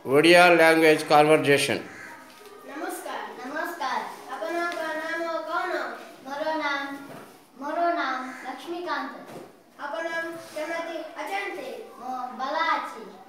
Odia language conversation. नमस्कार। नमस्कार। आपनका नाम कौन? मोरो नाम लक्ष्मीकांत। आपण केमती अचंते? बाला अछि।